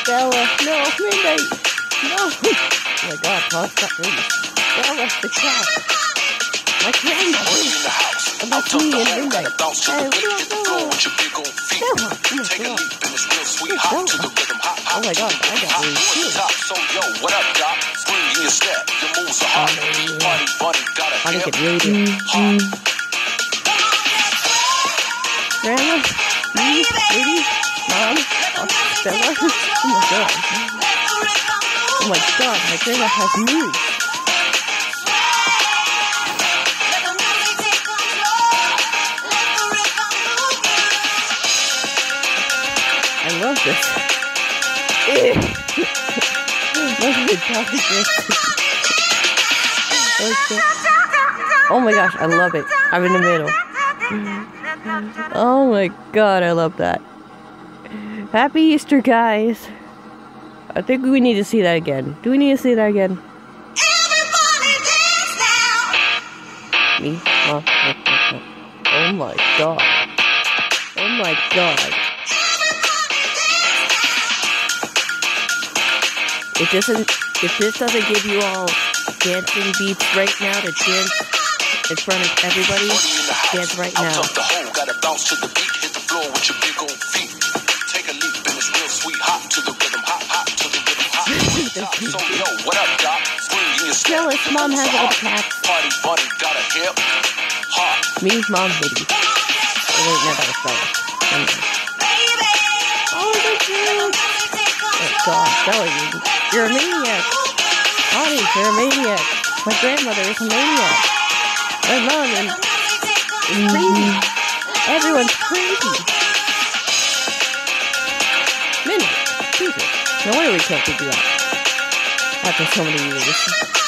Bella, no, Midnight, no. Oh my God, Paul, stop please. Bella, the cat. My grandmother. And that's me and Midnight. Hey, what about Bella? Bella, oh my God. Oh my God, I got really cute. So yo, what up, Doc? Spring in your step, your moves are hot. Party bunny, got a I hip. get really Grandma, me, Lady, Mom, Bella. Oh my God. Oh my God, my grandma has moves. I love this. Oh my gosh, I love it. I'm in the middle. Oh my God, I love that. Happy Easter, guys. I think we need to see that again. Do we need to see that again? Me? Oh my God. Oh my God. If this doesn't give you all dancing beats right now to dance in front of everybody, dance right now. The hole, gotta bounce to the beat, hit the floor with your big old feet. Take a leap and it's real sweet, hot to the rhythm, hot to the rhythm, hot. So yo, what up, Doc? Spring in your step. Jealous, Mom has all the cats. Party bunny, got a hip. Hot. Me, Mom, Baby. Oh wait, no, that was Bella. Oh, that's cute. Oh God, Bella, you're a maniac. Audience, you're a maniac. My grandmother is a maniac. My mom is crazy. Everyone's crazy. Minnie, Jesus. No wonder we can't figure out after so many years.